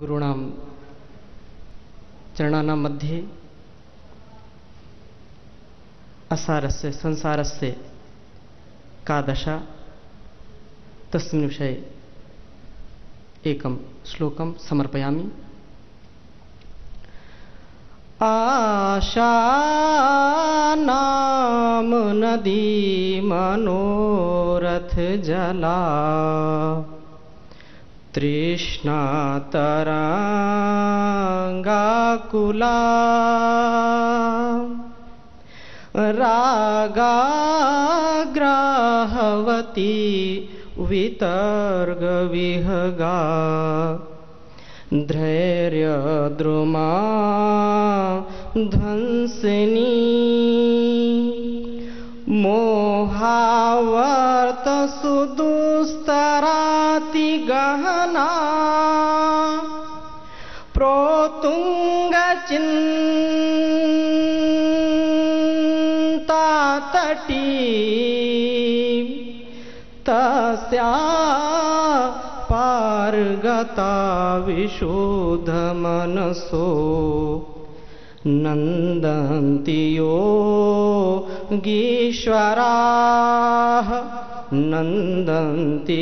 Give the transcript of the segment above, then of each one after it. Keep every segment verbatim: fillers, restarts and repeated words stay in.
गुरूणां चरणानां मध्ये असारस्य संसारस्य का दशा तस्मिन् विषये एकं श्लोकं समर्पयामि। आशा नाम नदी मनोरथ जला तृष्णा तरंगाकुला रागाग्रहवती वितर्ग विहगा धैर्य द्रुमा ध्वंसिनी मोहावर्त सुदुस्तराति गहना प्रोतुंग चिंता तटी तस्या पारगता विशुद्ध मनसो नंदन्ति योगीश्वराः नंदन्ति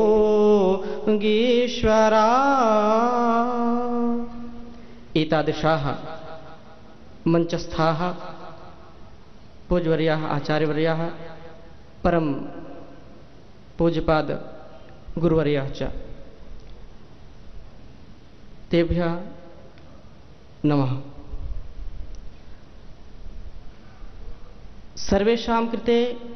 योगीश्वराः। एतादृशाः मंचस्थाः पूज्यवर्याः आचार्यवर्याः परम पूज्यपाद गुरुवर्याः च तेभ्यः नमः। सर्वेषां कृते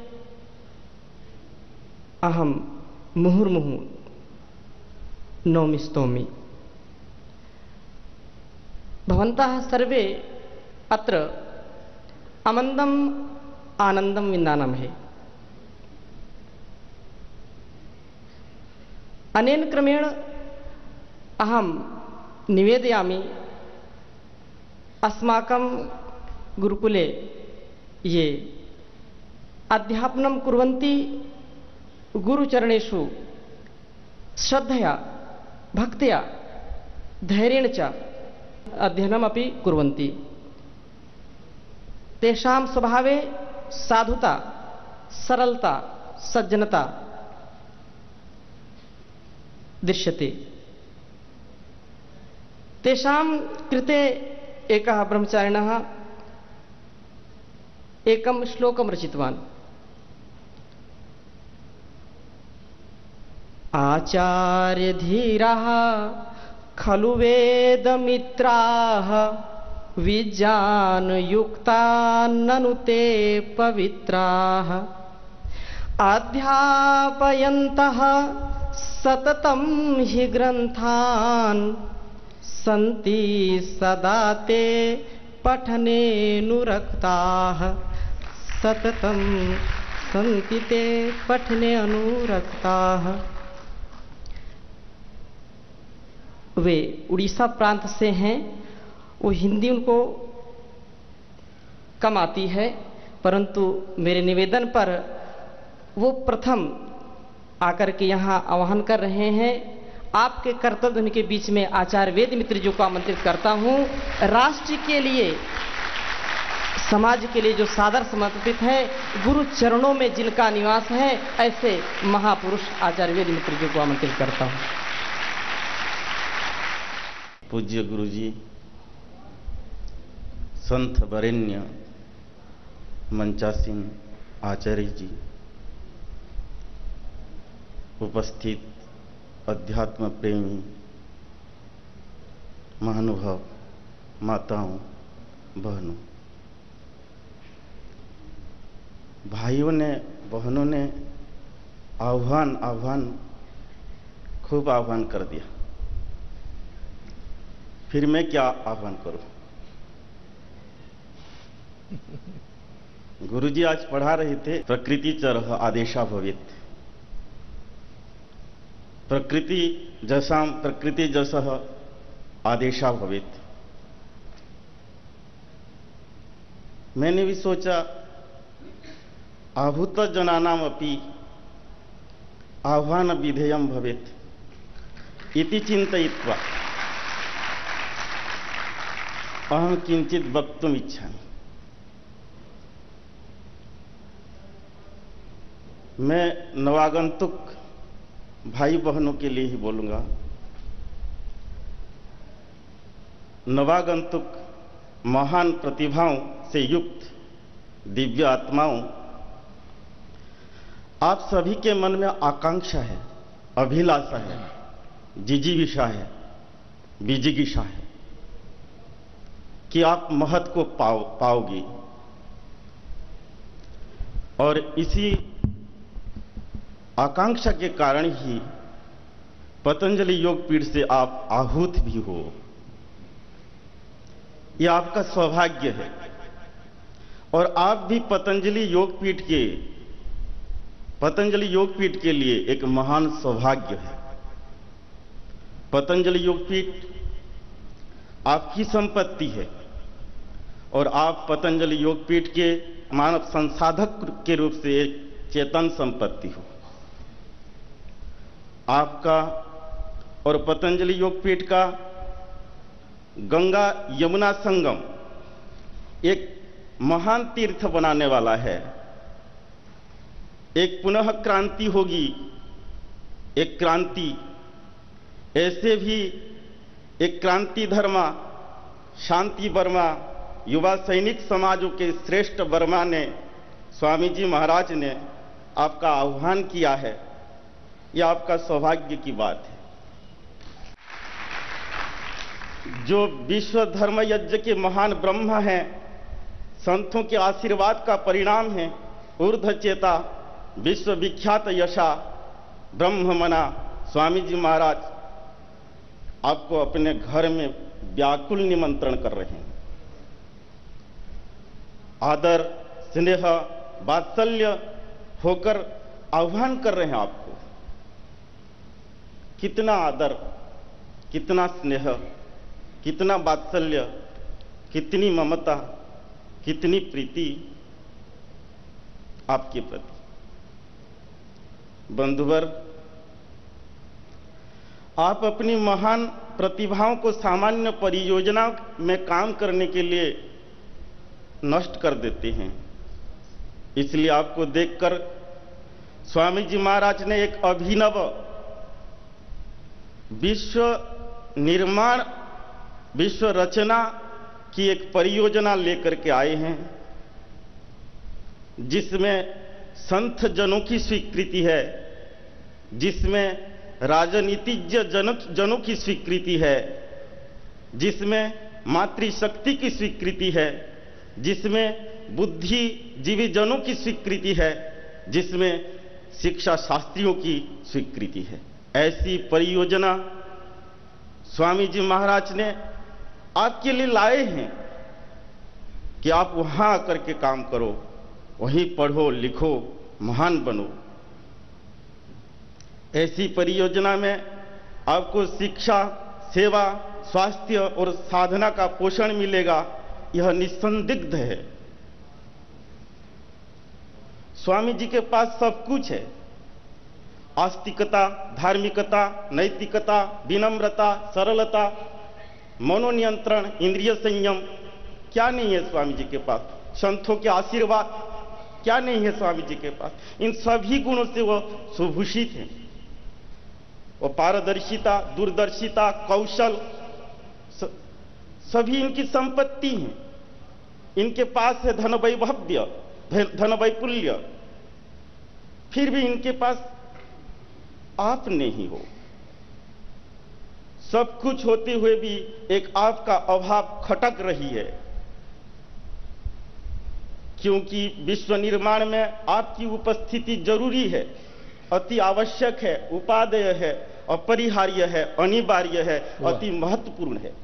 अहं मुहुर्मुहुः नौमि स्तौमि। भवन्तः सर्वे अत्र आमन्दम् आनन्दं विन्दामहे। अनेन क्रमेण अहं निवेदयामि अस्माकं गुरुकुले ये अध्यापनं कुर्वन्ति गुरुचरणेषु श्रद्धया भक्त्या धैर्येण च अध्ययनमपि कुर्वन्ति। तेषां स्वभावे साधुता सरलता सज्जनता दृश्यते। तेषां कृते एकः ब्रह्मचारिणः एकं श्लोकं रचितवान्। आचार्यधीराः खलु वेदमित्राः विज्ञानयुक्ता ननु ते पवित्राः अध्यापयन्तः सततं हि ग्रन्थान् सन्ति सदा ते पठनेऽनुरक्ताः सततं सन्ति ते पठने अनुरक्ताः। वे उड़ीसा प्रांत से हैं। वो हिंदी उनको कम आती है, परंतु मेरे निवेदन पर वो प्रथम आकर के यहाँ आह्वान कर रहे हैं। आपके कर्तव्य उनके बीच में आचार्य वेद मित्र जी को आमंत्रित करता हूँ। राष्ट्र के लिए समाज के लिए जो सादर समर्पित है, गुरु चरणों में जिनका निवास है, ऐसे महापुरुष आचार्य वेद मित्र जी को आमंत्रित करता हूँ। पूज्य गुरु जी, संत वरेण्य मंचासीन आचार्य जी, उपस्थित अध्यात्म प्रेमी महानुभाव माताओं बहनों, भाइयों ने बहनों ने आह्वान आह्वान खूब आह्वान कर दिया। फिर मैं क्या आह्वान करूं? गुरुजी आज पढ़ा रहे थे, प्रकृति चरः आदेशा भवेत्। प्रकृति जैसा प्रकृति जसः आदेशा भवेत्। मैंने भी सोचा आहूत जनानाम अपि आह्वान विधेयम भवेत् इति चिंतयित्वा अहं किंचित वक्तुम इच्छामि। मैं नवागंतुक भाई बहनों के लिए ही बोलूंगा। नवागंतुक महान प्रतिभाओं से युक्त दिव्य आत्माओं, आप सभी के मन में आकांक्षा है, अभिलाषा है, जिजीविषा है, विजिगीषा है कि आप महत को पाओ पाओगी। और इसी आकांक्षा के कारण ही पतंजलि योगपीठ से आप आहूत भी हो। यह आपका सौभाग्य है। और आप भी पतंजलि योगपीठ के पतंजलि योगपीठ के लिए एक महान सौभाग्य है। पतंजलि योगपीठ आपकी संपत्ति है और आप पतंजलि योगपीठ के मानव संसाधक के रूप से एक चेतन संपत्ति हो। आपका और पतंजलि योगपीठ का गंगा यमुना संगम एक महान तीर्थ बनाने वाला है। एक पुनः क्रांति होगी, एक क्रांति। ऐसे भी एक क्रांति धर्मा, शांति वर्मा, युवा सैनिक समाजों के श्रेष्ठ वर्मा ने, स्वामी जी महाराज ने आपका आह्वान किया है। यह आपका सौभाग्य की बात है। जो विश्व धर्म यज्ञ के महान ब्रह्म हैं, संतों के आशीर्वाद का परिणाम है, ऊर्ध्व चेता विश्व विख्यात यशा ब्रह्ममना स्वामी जी महाराज आपको अपने घर में व्याकुल निमंत्रण कर रहे हैं। आदर, स्नेह, वात्सल्य होकर आह्वान कर रहे हैं आपको। कितना आदर, कितना स्नेह, कितना वात्सल्य, कितनी ममता, कितनी प्रीति आपके प्रति। बंधुवर, आप अपनी महान प्रतिभाओं को सामान्य परियोजना में काम करने के लिए नष्ट कर देते हैं। इसलिए आपको देखकर स्वामी जी महाराज ने एक अभिनव विश्व निर्माण, विश्व रचना की एक परियोजना लेकर के आए हैं, जिसमें संत जनों की स्वीकृति है, जिसमें राजनीतिज्ञ जनों की स्वीकृति है, जिसमें मातृशक्ति की स्वीकृति है, जिसमें बुद्धिजीवी जनों की स्वीकृति है, जिसमें शिक्षा शास्त्रियों की स्वीकृति है। ऐसी परियोजना स्वामी जी महाराज ने आपके लिए लाए हैं कि आप वहां आकर के काम करो, वहीं पढ़ो, लिखो, महान बनो। ऐसी परियोजना में आपको शिक्षा, सेवा, स्वास्थ्य और साधना का पोषण मिलेगा, यह निसंदिग्ध है। स्वामी जी के पास सब कुछ है। आस्तिकता, धार्मिकता, नैतिकता, विनम्रता, सरलता, मनोनियंत्रण, इंद्रिय संयम, क्या नहीं है स्वामी जी के पास? संतों के आशीर्वाद, क्या नहीं है स्वामी जी के पास? इन सभी गुणों से वह सुभूषित है। वो पारदर्शिता, दूरदर्शिता, कौशल, सभी इनकी संपत्ति है। इनके पास है धन वैभव्य, धन वैपुल्य, फिर भी इनके पास आप नहीं हो। सब कुछ होते हुए भी एक आपका अभाव खटक रही है, क्योंकि विश्व निर्माण में आपकी उपस्थिति जरूरी है, अति आवश्यक है, उपादेय है, अपरिहार्य है, अनिवार्य है, अति महत्वपूर्ण है।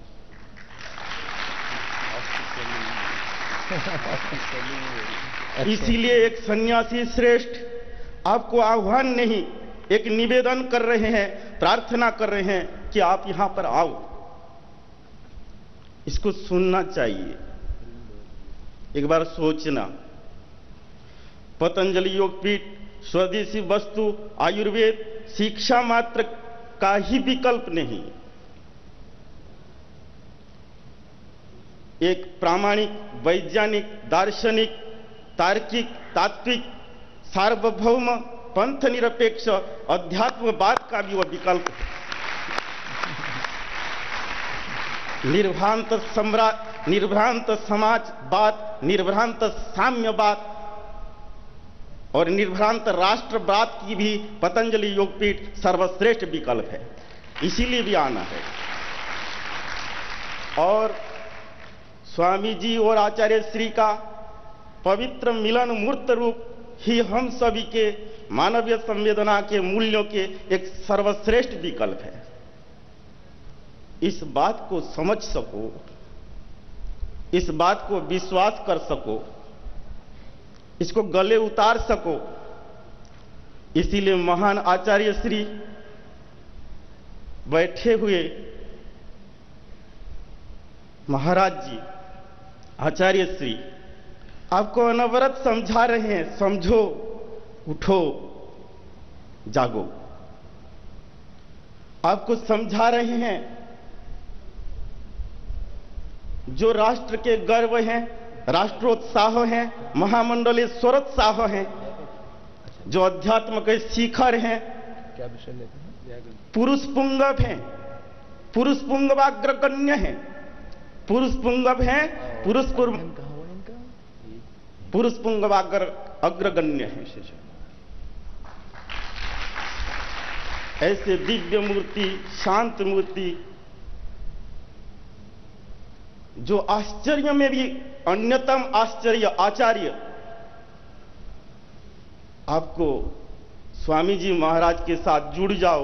इसीलिए एक सन्यासी श्रेष्ठ आपको आह्वान नहीं, एक निवेदन कर रहे हैं, प्रार्थना कर रहे हैं कि आप यहां पर आओ। इसको सुनना चाहिए, एक बार सोचना। पतंजलि योगपीठ स्वदेशी वस्तु, आयुर्वेद, शिक्षा मात्र का ही विकल्प नहीं, एक प्रामाणिक, वैज्ञानिक, दार्शनिक, तार्किक, तात्विक, सार्वभौम, पंथ निरपेक्ष अध्यात्मवाद का भी वह विकल्प है। निर्भ्रांत सम्राट, निर्भ्रांत समाजवाद, निर्भ्रांत साम्यवाद और निर्भ्रांत राष्ट्रवाद की भी पतंजलि योगपीठ सर्वश्रेष्ठ विकल्प है, इसीलिए भी आना है। और स्वामी जी और आचार्य श्री का पवित्र मिलन मूर्त रूप ही हम सभी के मानवीय संवेदना के मूल्यों के एक सर्वश्रेष्ठ विकल्प है। इस बात को समझ सको, इस बात को विश्वास कर सको, इसको गले उतार सको, इसीलिए महान आचार्य श्री बैठे हुए महाराज जी आचार्य श्री आपको अनवरत समझा रहे हैं, समझो, उठो, जागो। आपको समझा रहे हैं जो राष्ट्र के गर्व हैं, राष्ट्रोत्साह हैं, महामंडलेश्वरोत्साह हैं, जो अध्यात्म के शिखर हैं, क्या विषय लेते हैं? पुरुष पुंगव हैं, पुरुष पुंगवाग्रगण्य हैं, पुरुष पुंगव हैं, पुरुष पुर पुरुष पुंगवाग्र अग्रगण्य है। ऐसे दिव्य मूर्ति, शांत मूर्ति, जो आश्चर्य में भी अन्यतम आश्चर्य आचार्य, आपको स्वामी जी महाराज के साथ जुड़ जाओ,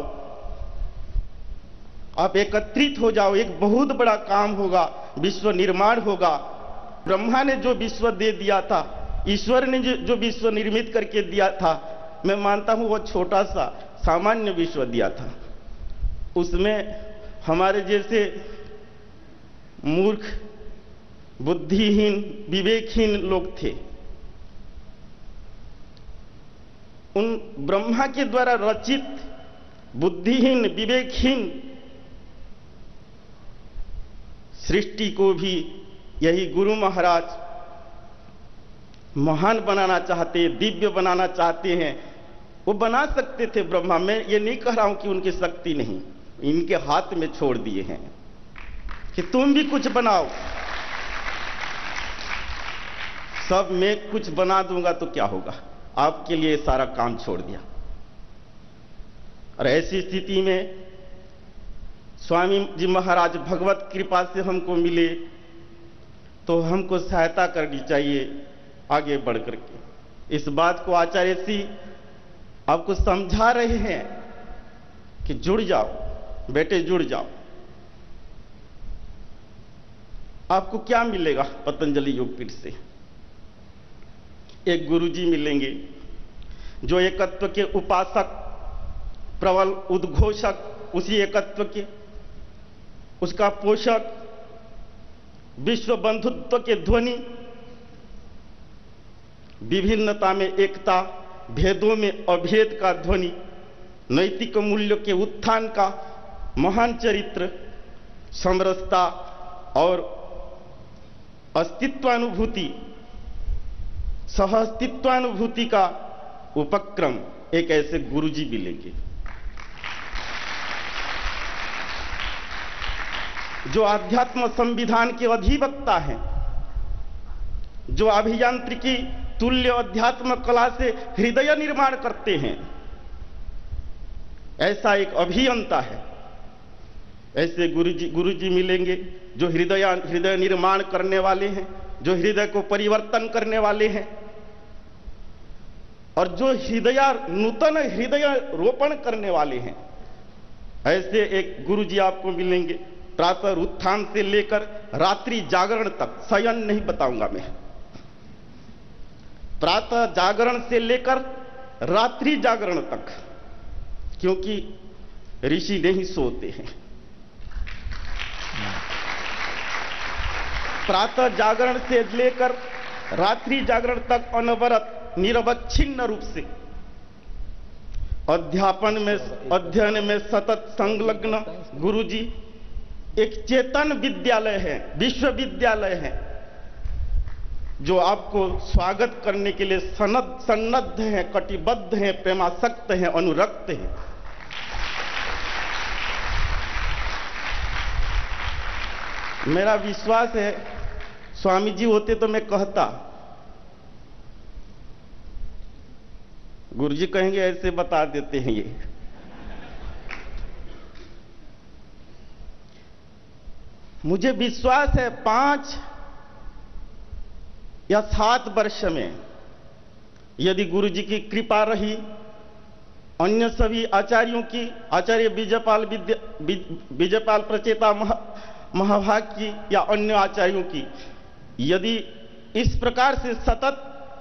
आप एकत्रित हो जाओ, एक बहुत बड़ा काम होगा, विश्व निर्माण होगा। ब्रह्मा ने जो विश्व दे दिया था, ईश्वर ने जो विश्व निर्मित करके दिया था, मैं मानता हूं वो छोटा सा सामान्य विश्व दिया था। उसमें हमारे जैसे मूर्ख, बुद्धिहीन, विवेकहीन लोग थे। उन ब्रह्मा के द्वारा रचित बुद्धिहीन, विवेकहीन सृष्टि को भी यही गुरु महाराज महान बनाना चाहते हैं, दिव्य बनाना चाहते हैं। वो बना सकते थे ब्रह्मा, मैं ये नहीं कह रहा हूं कि उनकी शक्ति नहीं, इनके हाथ में छोड़ दिए हैं कि तुम भी कुछ बनाओ। सब मैं कुछ बना दूंगा तो क्या होगा, आपके लिए सारा काम छोड़ दिया। और ऐसी स्थिति में स्वामी जी महाराज भगवत कृपा से हमको मिले, तो हमको सहायता करनी चाहिए आगे बढ़ करके। इस बात को आचार्य श्री आपको समझा रहे हैं कि जुड़ जाओ बेटे, जुड़ जाओ। आपको क्या मिलेगा पतंजलि योगपीठ से? एक गुरुजी मिलेंगे जो एकत्व के उपासक, प्रबल उद्घोषक, उसी एकत्व के, उसका पोषक, विश्व बंधुत्व के ध्वनि, विभिन्नता में एकता, भेदों में अभेद का ध्वनि, नैतिक मूल्यों के उत्थान का महान चरित्र, समरसता और अस्तित्वानुभूति, सहअस्तित्वानुभूति का उपक्रम एक ऐसे गुरुजी मिलेंगे जो आध्यात्म संविधान के अधिवक्ता हैं, जो अभियांत्रिकी तुल्य अध्यात्म कला से हृदय निर्माण करते हैं। ऐसा एक अभियंता है। ऐसे गुरुजी गुरुजी मिलेंगे जो हृदय हृदय निर्माण करने वाले हैं, जो हृदय को परिवर्तन करने वाले हैं, और जो हृदय नूतन हृदय रोपण करने वाले हैं। ऐसे एक गुरुजी आपको मिलेंगे। प्रातः उत्थान से लेकर रात्रि जागरण तक, शयन नहीं बताऊंगा मैं, प्रातः जागरण से लेकर रात्रि जागरण तक, क्योंकि ऋषि नहीं सोते हैं। प्रातः जागरण से लेकर रात्रि जागरण तक अनवरत निरवच्छिन्न रूप से अध्यापन में, अध्ययन में सतत संलग्न गुरुजी एक चेतन विद्यालय है, विश्वविद्यालय है, जो आपको स्वागत करने के लिए सनद सन्नद्ध हैं, कटिबद्ध हैं, प्रेमासक्त हैं, अनुरक्त हैं। मेरा विश्वास है स्वामी जी होते तो मैं कहता, गुरुजी कहेंगे ऐसे बता देते हैं ये। मुझे विश्वास है पांच या सात वर्ष में यदि गुरुजी की कृपा रही, अन्य सभी आचार्यों की, आचार्य विजयपाल विद्या विजयपाल प्रचेता महा, महाभाग की या अन्य आचार्यों की, यदि इस प्रकार से सतत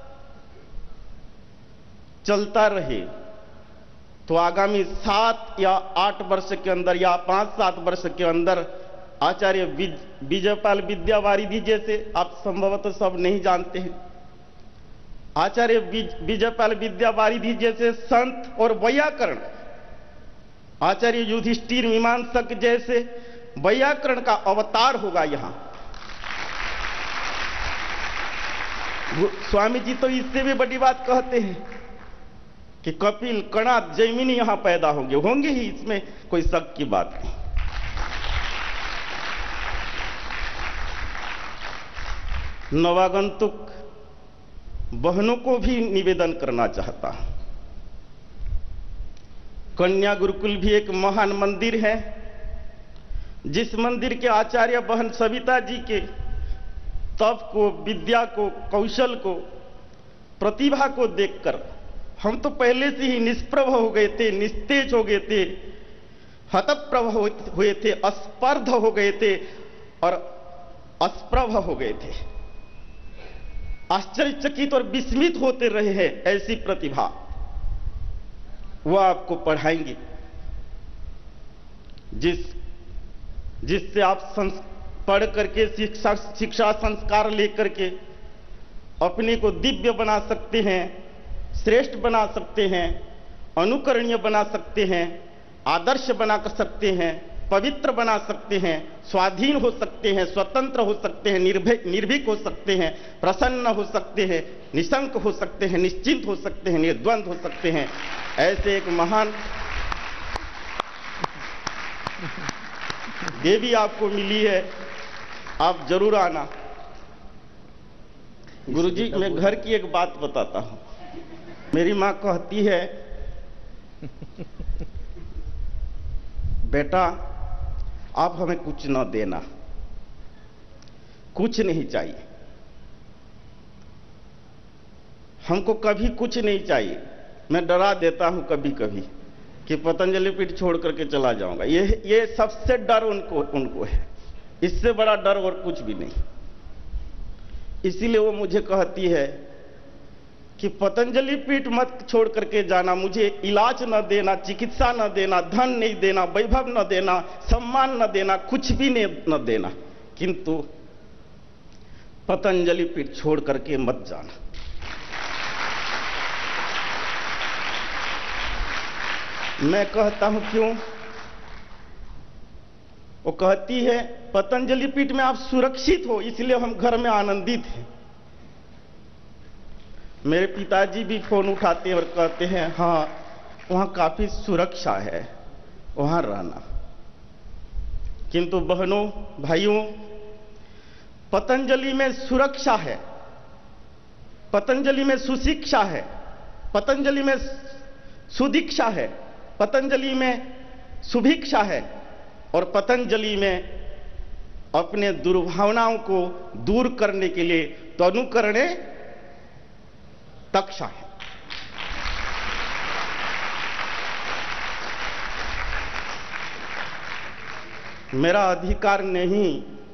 चलता रहे तो आगामी सात या आठ वर्ष के अंदर या पांच सात वर्ष के अंदर आचार्य विजयपाल विद्यावारिधि जैसे, आप संभवतः सब नहीं जानते हैं, आचार्य विजयपाल विद्यावारिधि जैसे संत और वैयाकरण, आचार्य युधिष्ठिर मीमांसक जैसे वैयाकरण का अवतार होगा यहां। स्वामी जी तो इससे भी बड़ी बात कहते हैं कि कपिल, कणाद, जैमिनी यहां पैदा होंगे, होंगे ही, इसमें कोई शक की बात नहीं। नवागंतुक बहनों को भी निवेदन करना चाहता हूं, कन्या गुरुकुल भी एक महान मंदिर है, जिस मंदिर के आचार्य बहन सविता जी के तप को, विद्या को, कौशल को, प्रतिभा को देखकर हम तो पहले से ही निष्प्रभ हो गए थे, निस्तेज हो गए थे, हतप्रभ हुए थे, अस्पर्ध हो गए थे और अस्प्रभ हो गए थे, आश्चर्यचकित और विस्मित होते रहे हैं। ऐसी प्रतिभा वो आपको पढ़ाएंगे, जिस जिससे आप पढ़ करके शिक्षा शिक्षा संस्कार लेकर के अपने को दिव्य बना सकते हैं, श्रेष्ठ बना सकते हैं, अनुकरणीय बना सकते हैं, आदर्श बना कर सकते हैं, पवित्र बना सकते हैं, स्वाधीन हो सकते हैं, स्वतंत्र हो सकते हैं, निर्भय निर्भीक हो सकते हैं, प्रसन्न हो सकते हैं, निशंक हो सकते हैं, निश्चिंत हो सकते हैं, निर्द्वंद हो सकते हैं। ऐसे एक महान देवी आपको मिली है, आप जरूर आना। गुरुजी, मैं घर की एक बात बताता हूं। मेरी मां कहती है, बेटा आप हमें कुछ न देना, कुछ नहीं चाहिए, हमको कभी कुछ नहीं चाहिए। मैं डरा देता हूं कभी कभी कि पतंजलि पीठ छोड़ करके चला जाऊंगा, ये ये सबसे डर उनको उनको है, इससे बड़ा डर और कुछ भी नहीं। इसीलिए वो मुझे कहती है कि पतंजलि पीठ मत छोड़ करके जाना, मुझे इलाज न देना, चिकित्सा न देना, धन नहीं देना, वैभव न देना, सम्मान न देना, कुछ भी नहीं न देना, किंतु पतंजलि पीठ छोड़ करके मत जाना। मैं कहता हूं क्यों? वो कहती है पतंजलि पीठ में आप सुरक्षित हो, इसलिए हम घर में आनंदित हैं। मेरे पिताजी भी फोन उठाते हैं और कहते हैं हाँ वहां काफी सुरक्षा है, वहां रहना। किंतु बहनों, भाइयों, पतंजलि में सुरक्षा है, पतंजलि में सुशिक्षा है, पतंजलि में सुदीक्षा है, पतंजलि में सुभिक्षा है, और पतंजलि में अपने दुर्भावनाओं को दूर करने के लिए तनुकरणे तक्षा है। मेरा अधिकार नहीं,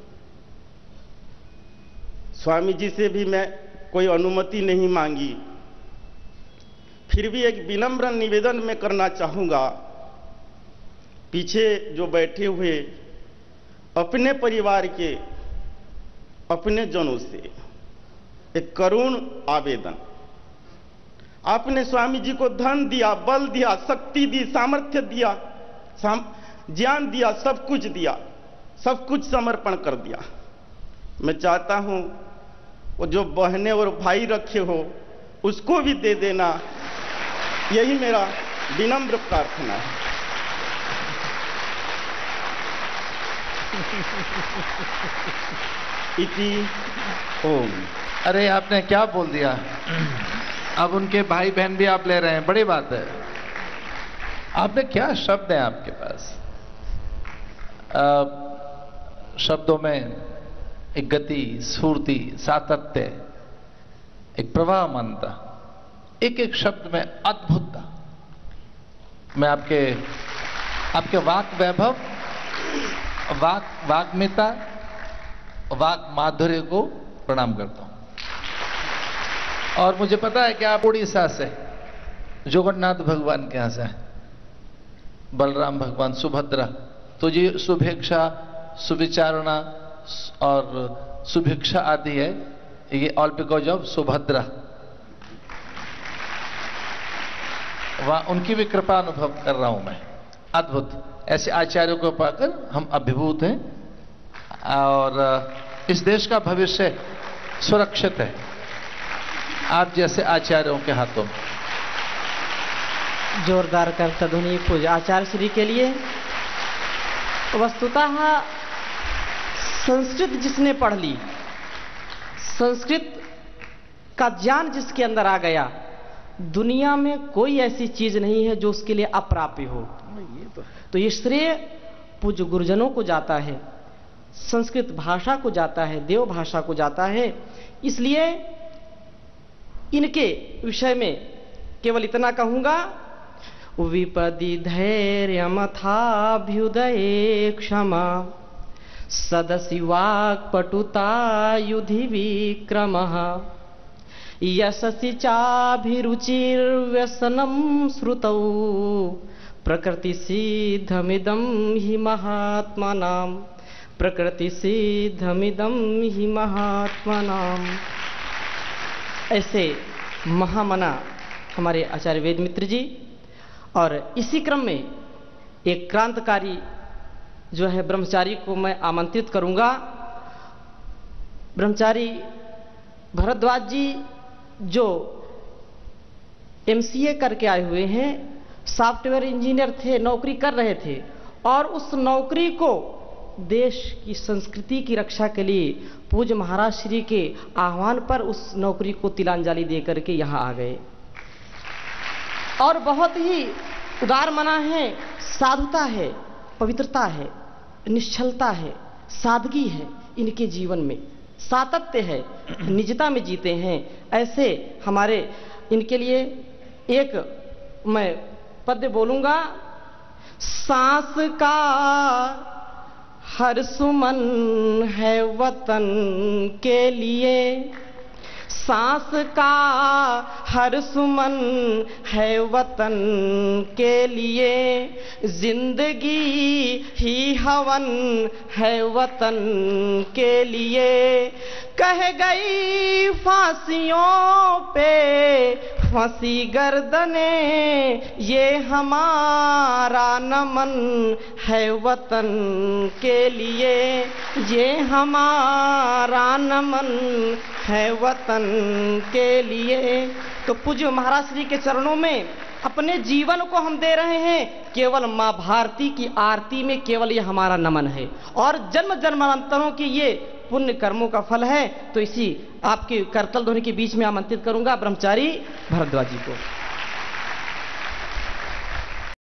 स्वामी जी से भी मैं कोई अनुमति नहीं मांगी, फिर भी एक विनम्र निवेदन मैं करना चाहूंगा। पीछे जो बैठे हुए अपने परिवार के, अपने जनों से एक करुण आवेदन। आपने स्वामी जी को धन दिया, बल दिया, शक्ति दी, सामर्थ्य दिया, साम, ज्ञान दिया, सब कुछ दिया, सब कुछ समर्पण कर दिया। मैं चाहता हूं वो जो बहनें और भाई रखे हो उसको भी दे देना, यही मेरा विनम्र प्रार्थना है। इति ओम। अरे आपने क्या बोल दिया, अब उनके भाई बहन भी आप ले रहे हैं, बड़ी बात है। आपने क्या शब्द है आपके पास, आ, शब्दों में एक गति, स्फूर्ति, सातत्य, एक प्रवाह मानता, एक एक शब्द में अद्भुतता। मैं आपके आपके वाक वैभव, वाक वाग्मिता, वाक माधुर्य को प्रणाम करता हूं। और मुझे पता है कि आप उड़ीसा से, जगन्नाथ भगवान के यहां से हैं, बलराम भगवान, सुभद्रा, तो ये शुभेच्छा, सुविचारणा और सुभिक्षा आदि है, ये ऑल बिकॉज ऑफ सुभद्रा। वहां उनकी भी कृपा अनुभव कर रहा हूं मैं। अद्भुत, ऐसे आचार्यों को पाकर हम अभिभूत हैं और इस देश का भविष्य सुरक्षित है आप जैसे आचार्यों के हाथों में। जोरदार करता ध्वनि पूज्य आचार्य श्री के लिए। वस्तुतः संस्कृत जिसने पढ़ ली, संस्कृत का ज्ञान जिसके अंदर आ गया, दुनिया में कोई ऐसी चीज नहीं है जो उसके लिए अप्राप्य हो। तो ये श्रेय पूज्य गुरुजनों को जाता है, संस्कृत भाषा को जाता है, देव भाषा को जाता है। इसलिए इनके विषय में केवल इतना कहूंगा, विपदि धैर्य मथाभ्युदये क्षमा, सदसि वाक्पटुता युधि विक्रमः, यशसि चाभिरुचिर्व्यसनं श्रुतौ, प्रकृति सिद्धमिदं हि महात्मनां, प्रकृति सिद्धमिदं हि महात्मनां। ऐसे महामना हमारे आचार्य वेद मित्र जी। और इसी क्रम में एक क्रांतिकारी जो है ब्रह्मचारी को मैं आमंत्रित करूंगा। ब्रह्मचारी भरद्वाज जी जो एमसीए करके आए हुए हैं, सॉफ्टवेयर इंजीनियर थे, नौकरी कर रहे थे, और उस नौकरी को देश की संस्कृति की रक्षा के लिए पूज्य महाराज श्री के आह्वान पर उस नौकरी को तिलांजलि दे करके यहां आ गए। और बहुत ही उदार मना है, साधुता है, पवित्रता है, निश्चलता है, सादगी है इनके जीवन में, सातत्य है, निजता में जीते हैं। ऐसे हमारे इनके लिए एक मैं पद्य बोलूंगा। सांस का हर सुमन है वतन के लिए, सांस का हर सुमन है वतन के लिए, जिंदगी ही हवन है वतन के लिए। कह गई फांसियों पे फांसी गर्दने, ये हमारा नमन है वतन के लिए, ये हमारा नमन है वतन के लिए। तो पूज्य महाराज श्री के चरणों में अपने जीवन को हम दे रहे हैं, केवल मां भारती की आरती में केवल ये हमारा नमन है, और जन्म जन्मांतरों की ये पुण्य कर्मों का फल है। तो इसी आपके करतल ध्वनि के बीच में आमंत्रित करूंगा ब्रह्मचारी भरद्वाज जी को।